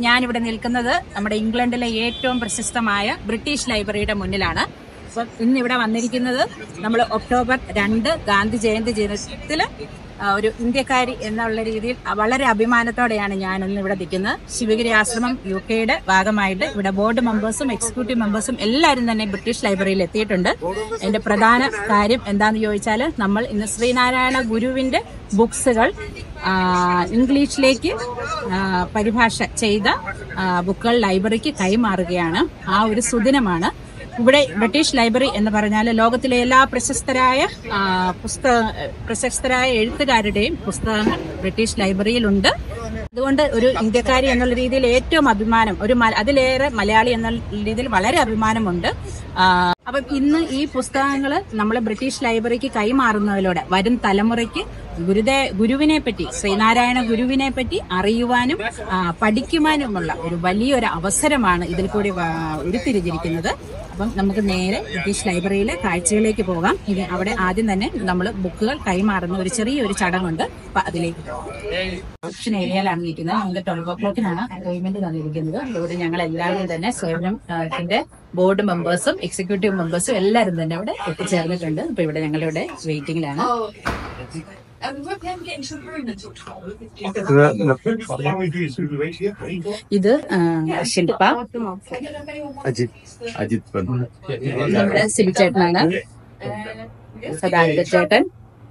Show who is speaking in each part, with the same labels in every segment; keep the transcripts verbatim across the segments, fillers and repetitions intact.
Speaker 1: ഞാനിവിടെ നിൽക്കുന്നത് നമ്മുടെ ഇംഗ്ലണ്ടിലെ ഏറ്റവും പ്രശസ്തമായ ബ്രിട്ടീഷ് ലൈബ്രറിയുടെ മുന്നിലാണ്. അപ്പം ഇന്നിവിടെ വന്നിരിക്കുന്നത് നമ്മൾ ഒക്ടോബർ രണ്ട് ഗാന്ധി ജയന്തി ദിനത്തിൽ ഒരു ഇന്ത്യക്കാരി എന്നുള്ള രീതിയിൽ വളരെ അഭിമാനത്തോടെയാണ് ഞാനിന്ന് ഇവിടെ നിൽക്കുന്നത്. ശിവഗിരി ആശ്രമം യു കെയുടെ ഭാഗമായിട്ട് ഇവിടെ ബോർഡ് മെമ്പേഴ്സും എക്സിക്യൂട്ടീവ് മെമ്പേഴ്സും എല്ലാവരും തന്നെ ബ്രിട്ടീഷ് ലൈബ്രറിയിൽ എത്തിയിട്ടുണ്ട്. അതിന്റെ പ്രധാന കാര്യം എന്താണെന്ന് ചോദിച്ചാൽ നമ്മൾ ഇന്ന് ശ്രീനാരായണ ഗുരുവിന്റെ ബുക്സുകൾ ഇംഗ്ലീഷിലേക്ക് പരിഭാഷ ചെയ്ത ബുക്കുകൾ ലൈബ്രറിക്ക് കൈമാറുകയാണ്. ആ ഒരു സുദിനമാണ്. ഇവിടെ ബ്രിട്ടീഷ് ലൈബ്രറി എന്ന് പറഞ്ഞാൽ ലോകത്തിലെ എല്ലാ പ്രശസ്തരായ പുസ്തക പ്രശസ്തരായ എഴുത്തുകാരുടെയും പുസ്തകങ്ങൾ ബ്രിട്ടീഷ് ലൈബ്രറിയിലുണ്ട്. അതുകൊണ്ട് ഒരു ഇന്ത്യക്കാരി എന്നുള്ള രീതിയിൽ ഏറ്റവും അഭിമാനം, ഒരു അതിലേറെ മലയാളി എന്ന രീതിയിൽ വളരെ അഭിമാനമുണ്ട്. അപ്പം ഇന്ന് ഈ പുസ്തകങ്ങൾ നമ്മൾ ബ്രിട്ടീഷ് ലൈബ്രറിക്ക് കൈമാറുന്നതിലൂടെ വരും തലമുറയ്ക്ക് ഗുരുദേ ഗുരുവിനെ പറ്റി, ശ്രീനാരായണ ഗുരുവിനെ പറ്റി അറിയുവാനും പഠിക്കുവാനുമുള്ള ഒരു വലിയൊരു അവസരമാണ് ഇതിൽ കൂടി ഉരുത്തിരിഞ്ഞിരിക്കുന്നത്. അപ്പം നമുക്ക് നേരെ ബ്രിട്ടീഷ് ലൈബ്രറിയിലെ കാഴ്ചകളിലേക്ക് പോകാം. ഇനി അവിടെ ആദ്യം തന്നെ നമ്മൾ ബുക്കുകൾ കൈമാറുന്ന ഒരു ചെറിയൊരു ചടങ്ങുണ്ട്. അപ്പൊ അതിലേക്ക് ഓപ്ഷൻ ഏരിയയിലാണ് നിൽക്കുന്നത്. നമുക്ക് ട്വൽവ് ഓ ക്ലോക്കിനാണ് അപ്പോയിന്റ്മെന്റ് തന്നിരിക്കുന്നത്. ഇവിടെ ഞങ്ങൾ എല്ലാവരും തന്നെ സേവനത്തിന്റെ ബോർഡ് മെമ്പേഴ്സും എക്സിക്യൂട്ടീവ് മെമ്പേഴ്സും എല്ലാവരും തന്നെ ഇവിടെ എത്തിച്ചേർന്നിട്ടുണ്ട്. അപ്പൊ ഇവിടെ ഞങ്ങളിവിടെ വെയിറ്റിംഗിലാണ്. ഇത് ശില്പ, നമ്മുടെ സിബി ചേട്ടനാണ്, സദാനന്ദ ചേട്ടൻ,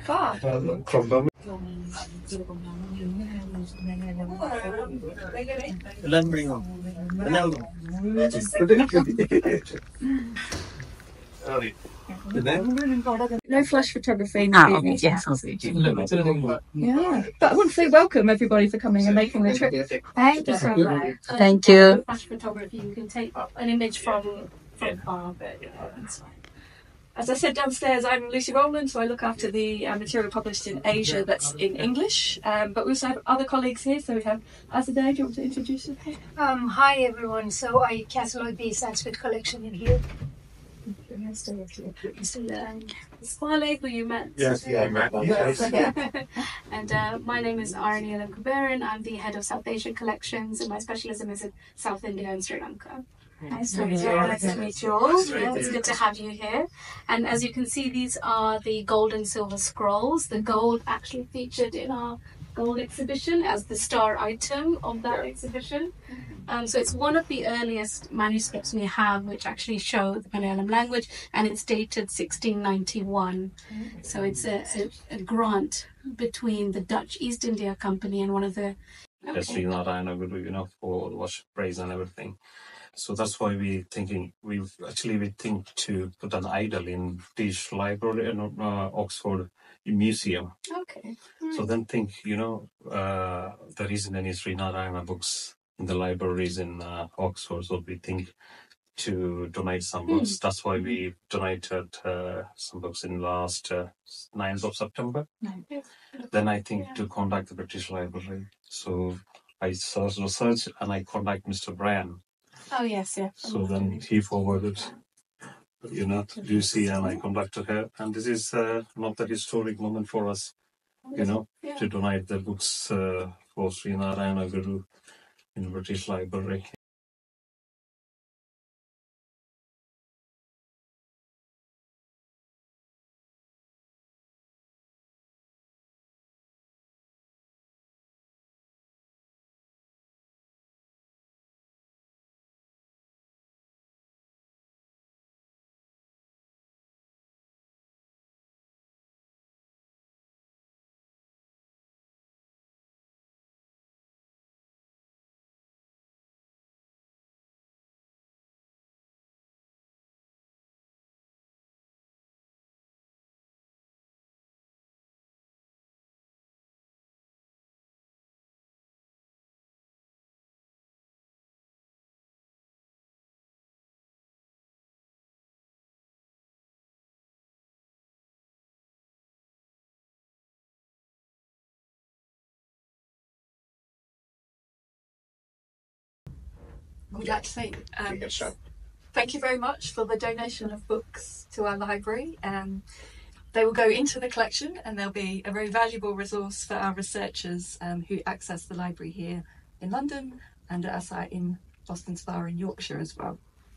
Speaker 2: No flash photography. No
Speaker 1: ah, okay. Yes,
Speaker 2: yeah, but I want to say welcome everybody for coming and making the trip.
Speaker 1: Thank you so much. Thank you.
Speaker 2: Flash photography, you can take an image from from far, but yeah, that's fine. As I said downstairs, I'm Lucy Rowland, so I look after the uh, material published in Asia that's in English. Um, but we also have other colleagues here. So we have Azadeh. Do you want to introduce yourself?
Speaker 3: Um, hi everyone. So I catalog the Sanskrit collection in here.
Speaker 2: Swale, who you met.
Speaker 4: Yes, yeah, I met.
Speaker 2: And uh, my name is Arani Alam Kubaran. I'm the head of South Asian collections, and my specialism is in South India and Sri Lanka. Nice to meet you. Nice to meet you all. Yeah, it's good to have you here. And as you can see, these are the gold and silver scrolls. The gold actually featured in our gold exhibition as the star item of that exhibition. Um, so it's one of the earliest manuscripts we have which actually show the Malayalam language, and it's dated sixteen ninety-one. Mm-hmm. So it's a, a, a grant between the Dutch East India Company and one of the...
Speaker 4: Okay. Srinarayana Guru, you know, for worship, praise and everything. So that's why we thinking, we actually we think to put an idol in British Library and uh, Oxford Museum.
Speaker 2: Okay. Right.
Speaker 4: So then think, you know, uh, there isn't any Srinarayana books in the libraries in uh, Oxford, so we think to donate some books. Mm. That's why we donated uh, some books in last uh, ninth of September.
Speaker 2: Nice.
Speaker 4: Then I think yeah. to contact the British Library. So I search research and I contact Mister Brian.
Speaker 2: Oh yes, yeah.
Speaker 4: So oh, then he forwarded, you know, Lucy, and I contacted her. And this is uh, not a historic moment for us, you know, yeah. to donate the books uh, for Srinarayana Guru in the British Library.
Speaker 2: We'd like to say um, yeah, sure. thank you very much for the donation of books to our library. Um, they will go into the collection and they'll be a very valuable resource for our researchers um, who access the library here in London
Speaker 5: and at a site in Boston Spa in Yorkshire as well.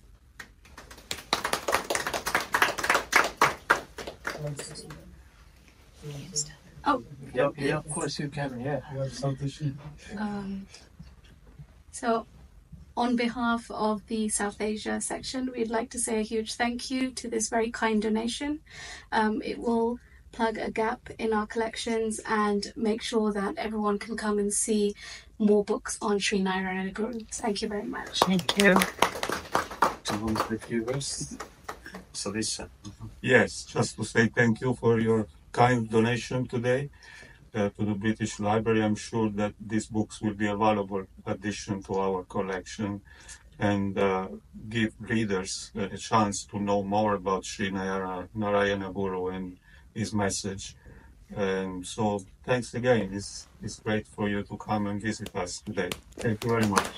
Speaker 2: Oh,
Speaker 6: Yeah, yeah, of course you can, yeah.
Speaker 2: um, so on behalf of the South Asia section, we'd like to say a huge thank you to this very kind donation. Um, it will plug a gap in our collections and make sure that everyone can come and see more books on Sri Narayana Guru. Thank you very much.
Speaker 1: Thank you.
Speaker 4: Someone's with you guys. So this. Uh,
Speaker 7: Yes, just to say thank you for your kind donation today uh, to the British Library. I'm sure that these books will be a valuable addition to our collection and uh, give readers uh, a chance to know more about Sri Narayana, Narayana Guru and his message. And so thanks again. It's, it's great for you to come and visit us today. Thank you very much.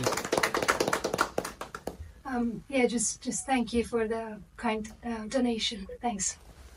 Speaker 3: Um, yeah, just just thank you for the kind uh, donation. Thanks.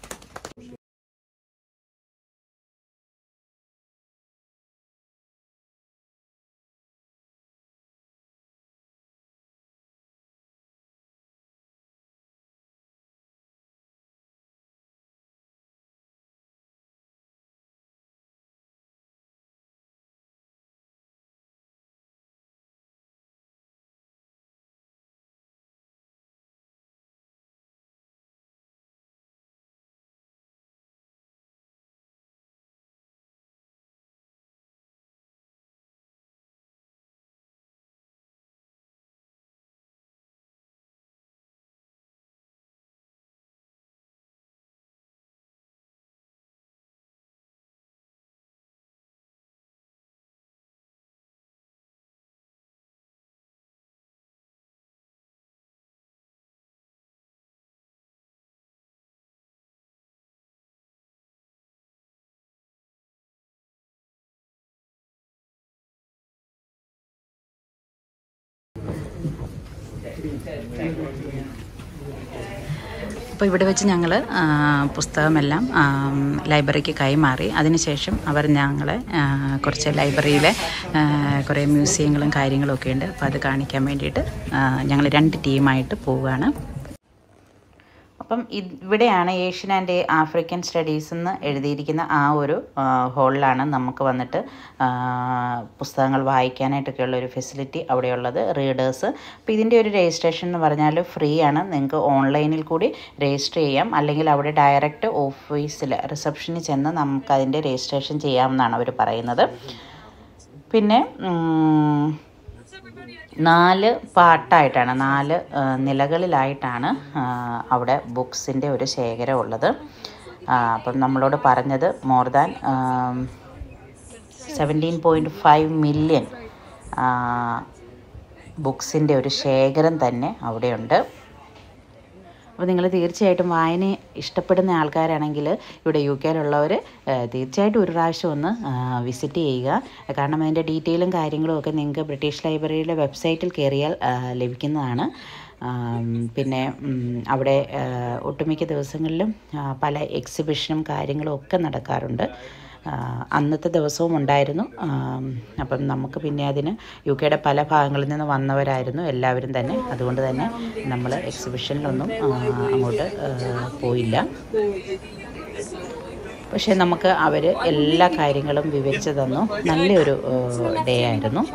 Speaker 1: അപ്പോൾ ഇവിടെ വെച്ച് ഞങ്ങൾ പുസ്തകമെല്ലാം ലൈബ്രറിക്ക് കൈമാറി. അതിനുശേഷം അവർ ഞങ്ങളെ കുറച്ച് ലൈബ്രറിയിലെ കുറേ മ്യൂസിയങ്ങളും കാര്യങ്ങളും ഒക്കെ ഉണ്ട്. അപ്പോൾ അത് കാണിക്കാൻ വേണ്ടിയിട്ട് ഞങ്ങൾ രണ്ട് ടീമായിട്ട് പോവുകയാണ്. അപ്പം ഇവിടെയാണ് ഏഷ്യൻ ആൻഡ് ആഫ്രിക്കൻ സ്റ്റഡീസ് എന്ന് എഴുതിയിരിക്കുന്ന ആ ഒരു ഹോളിലാണ് നമുക്ക് വന്നിട്ട് പുസ്തകങ്ങൾ വായിക്കാനായിട്ടൊക്കെയുള്ള ഒരു ഫെസിലിറ്റി അവിടെയുള്ളത്, റീഡേഴ്സ്. അപ്പോൾ ഇതിൻ്റെ ഒരു രജിസ്ട്രേഷൻ എന്ന് പറഞ്ഞാൽ ഫ്രീ ആണ്. നിങ്ങൾക്ക് ഓൺലൈനിൽ കൂടി രജിസ്റ്റർ ചെയ്യാം, അല്ലെങ്കിൽ അവിടെ ഡയറക്റ്റ് ഓഫീസിൽ റിസപ്ഷനിൽ ചെന്ന് നമുക്കതിൻ്റെ രജിസ്ട്രേഷൻ ചെയ്യാമെന്നാണ് അവർ പറയുന്നത്. പിന്നെ നാല് പാർട്ടായിട്ടാണ്, നാല് നിലകളിലായിട്ടാണ് അവിടെ ബുക്സിൻ്റെ ഒരു ശേഖരം ഉള്ളത്. അപ്പം നമ്മളോട് പറഞ്ഞത് more than seventeen point five million ബുക്സിൻ്റെ ഒരു ശേഖരം തന്നെ അവിടെയുണ്ട്. അപ്പോൾ നിങ്ങൾ തീർച്ചയായിട്ടും വായന ഇഷ്ടപ്പെടുന്ന ആൾക്കാരാണെങ്കിൽ ഇവിടെ യു കെയിലുള്ളവർ തീർച്ചയായിട്ടും ഒരു പ്രാവശ്യം ഒന്ന് വിസിറ്റ് ചെയ്യുക. കാരണം അതിൻ്റെ ഡീറ്റെയിലും കാര്യങ്ങളും ഒക്കെ നിങ്ങൾക്ക് ബ്രിട്ടീഷ് ലൈബ്രറിയുടെ വെബ്സൈറ്റിൽ കയറിയാൽ ലഭിക്കുന്നതാണ്. പിന്നെ അവിടെ ഒട്ടുമിക്ക ദിവസങ്ങളിലും പല എക്സിബിഷനും കാര്യങ്ങളും ഒക്കെ നടക്കാറുണ്ട്. അന്നത്തെ ദിവസവും ഉണ്ടായിരുന്നു. അപ്പം നമുക്ക് പിന്നെ അതിന് യു കെയുടെ പല ഭാഗങ്ങളിൽ നിന്ന് വന്നവരായിരുന്നു എല്ലാവരും തന്നെ. അതുകൊണ്ട് തന്നെ നമ്മൾ എക്സിബിഷനിലൊന്നും അങ്ങോട്ട് പോയില്ല. പക്ഷേ നമുക്ക് അവർ എല്ലാ കാര്യങ്ങളും വിവരിച്ചു തന്നു. നല്ലൊരു ഡേ ആയിരുന്നു.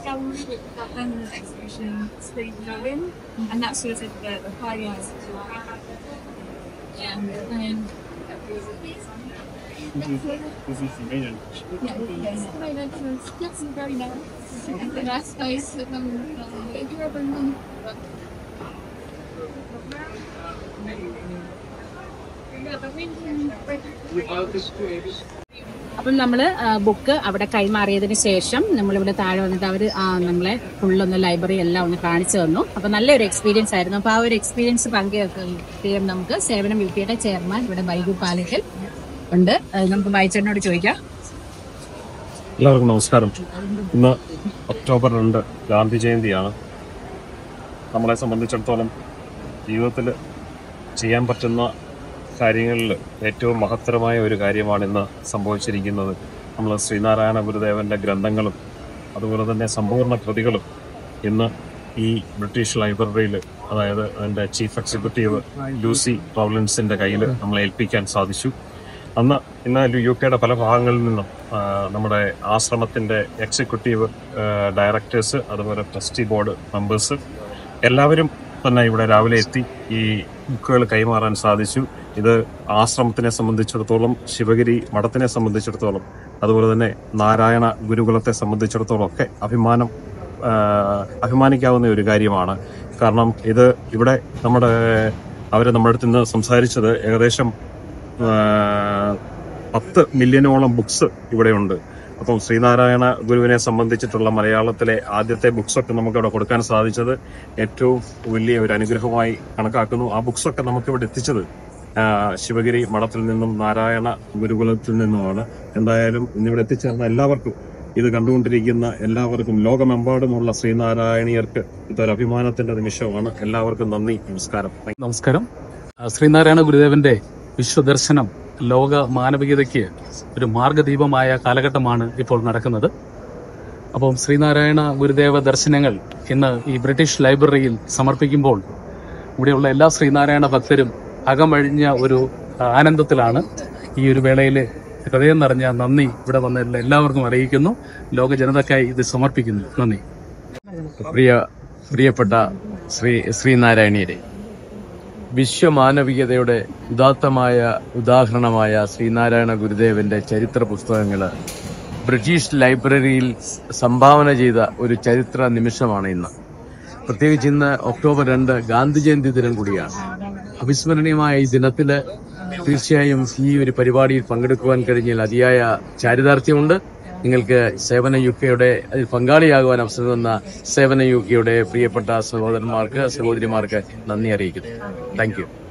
Speaker 1: അപ്പം നമ്മൾ ബുക്ക് അവിടെ കൈമാറിയതിന് ശേഷം നമ്മളിവിടെ താഴെ വന്നിട്ട് അവർ നമ്മളെ ഫുള്ളൊന്ന് ലൈബ്രറി എല്ലാം ഒന്ന് കാണിച്ചു തന്നു. അപ്പം നല്ലൊരു എക്സ്പീരിയൻസ് ആയിരുന്നു. അപ്പോൾ ആ ഒരു എക്സ്പീരിയൻസ് പങ്കുവെക്കാൻ നമുക്ക് സേവനം യു പിയുടെ ചെയർമാൻ ഇവിടെ ബൈജു പാലക്കൽ ഉണ്ട്. നമുക്ക് ബൈച്ചേട്ടനോട് ചോദിക്കാം.
Speaker 4: എല്ലാവർക്കും നമസ്കാരം. ഇന്ന് ഒക്ടോബർ രണ്ട് ഗാന്ധി ജയന്തിയാണ്. നമ്മളെ സംബന്ധിച്ചിടത്തോളം ജീവിതത്തിൽ ചെയ്യാൻ പറ്റുന്ന കാര്യങ്ങളിൽ ഏറ്റവും മഹത്തരമായ ഒരു കാര്യമാണ് ഇന്ന് സംഭവിച്ചിരിക്കുന്നത്. നമ്മൾ ശ്രീനാരായണ ഗുരുദേവൻ്റെ ഗ്രന്ഥങ്ങളും അതുപോലെ തന്നെ സമ്പൂർണ്ണ കൃതികളും ഇന്ന് ഈ ബ്രിട്ടീഷ് ലൈബ്രറിയിൽ, അതായത് അതിൻ്റെ ചീഫ് എക്സിക്യൂട്ടീവ് ലൂസി റൗലൻസിൻ്റെ കയ്യിൽ നമ്മളെ ഏൽപ്പിക്കാൻ സാധിച്ചു. അന്ന് ഇന്ന് യു കെയുടെ പല ഭാഗങ്ങളിൽ നിന്നും നമ്മുടെ ആശ്രമത്തിൻ്റെ എക്സിക്യൂട്ടീവ് ഡയറക്ടേഴ്സ്, അതുപോലെ ട്രസ്റ്റി ബോർഡ് മെമ്പേഴ്സ് എല്ലാവരും തന്നെ ഇവിടെ രാവിലെ എത്തി ഈ ബുക്കുകൾ കൈമാറാൻ സാധിച്ചു. ഇത് ആശ്രമത്തിനെ സംബന്ധിച്ചിടത്തോളം, ശിവഗിരി മഠത്തിനെ സംബന്ധിച്ചിടത്തോളം, അതുപോലെ തന്നെ നാരായണ ഗുരുകുലത്തെ സംബന്ധിച്ചിടത്തോളം ഒക്കെ അഭിമാനം അഭിമാനിക്കാവുന്ന ഒരു കാര്യമാണ്. കാരണം ഇത് ഇവിടെ നമ്മുടെ അവർ നമ്മുടെ അടുത്ത് നിന്ന് സംസാരിച്ചത് ഏകദേശം പത്ത് മില്യണോളം ബുക്സ് ഇവിടെയുണ്ട്. അപ്പം ശ്രീനാരായണ ഗുരുവിനെ സംബന്ധിച്ചിട്ടുള്ള മലയാളത്തിലെ ആദ്യത്തെ ബുക്സൊക്കെ നമുക്കിവിടെ കൊടുക്കാൻ സാധിച്ചത് ഏറ്റവും വലിയ ഒരു അനുഗ്രഹമായി കണക്കാക്കുന്നു. ആ ബുക്സൊക്കെ നമുക്കിവിടെ എത്തിച്ചത് ശിവഗിരി മഠത്തിൽ നിന്നും നാരായണ ഗുരുകുലത്തിൽ നിന്നുമാണ്. എന്തായാലും ഇന്നിവിടെ എത്തിച്ചേർന്ന എല്ലാവർക്കും, ഇത് കണ്ടുകൊണ്ടിരിക്കുന്ന എല്ലാവർക്കും, ലോകമെമ്പാടുമുള്ള ശ്രീനാരായണീയർക്ക് ഇതൊരു അഭിമാനത്തിന്റെ നിമിഷമാണ്. എല്ലാവർക്കും നന്ദി, നമസ്കാരം.
Speaker 8: നമസ്കാരം. ശ്രീനാരായണ ഗുരുദേവന്റെ വിശ്വദർശനം ലോക മാനവികതയ്ക്ക് ഒരു മാർഗദീപമായ കാലഘട്ടമാണ് ഇപ്പോൾ നടക്കുന്നത്. അപ്പം ശ്രീനാരായണ ഗുരുദേവ ദർശനങ്ങൾ ഇന്ന് ഈ ബ്രിട്ടീഷ് ലൈബ്രറിയിൽ സമർപ്പിക്കുമ്പോൾ ഇവിടെയുള്ള എല്ലാ ശ്രീനാരായണ ഭക്തരും അകമഴിഞ്ഞ ഒരു ആനന്ദത്തിലാണ്. ഈ ഒരു വേളയിൽ ഹൃദയം നിറഞ്ഞ നന്ദി ഇവിടെ വന്ന എല്ലാവർക്കും അറിയിക്കുന്നു. ലോക ജനതയ്ക്കായി ഇത് സമർപ്പിക്കുന്നു. നന്ദി.
Speaker 9: പ്രിയ പ്രിയപ്പെട്ട ശ്രീ ശ്രീനാരായണീയരെ, വിശ്വമാനവികതയുടെ ഉദാത്തമായ ഉദാഹരണമായ ശ്രീനാരായണ ഗുരുദേവന്റെ ചരിത്ര പുസ്തകങ്ങൾ ബ്രിട്ടീഷ് ലൈബ്രറിയിൽ സംഭാവന ചെയ്ത ഒരു ചരിത്ര നിമിഷമാണ് ഇന്ന്. പ്രത്യേകിച്ച് ഇന്ന് ഒക്ടോബർ രണ്ട് ഗാന്ധി ജയന്തി ദിനം കൂടിയാണ്. അവിസ്മരണീയമായ ഈ ദിനത്തില് തീർച്ചയായും ഈ ഒരു പരിപാടിയിൽ പങ്കെടുക്കുവാൻ കഴിഞ്ഞാൽ അതിയായ ചാരിതാർത്ഥ്യമുണ്ട്. നിങ്ങൾക്ക് സേവന യു കെയുടെ അതിൽ പങ്കാളിയാകുവാൻ അവസരം തന്ന സേവന യു കെയുടെ പ്രിയപ്പെട്ട സഹോദരന്മാർക്ക്, സഹോദരിമാർക്ക് നന്ദി അറിയിക്കുന്നു. Thank U.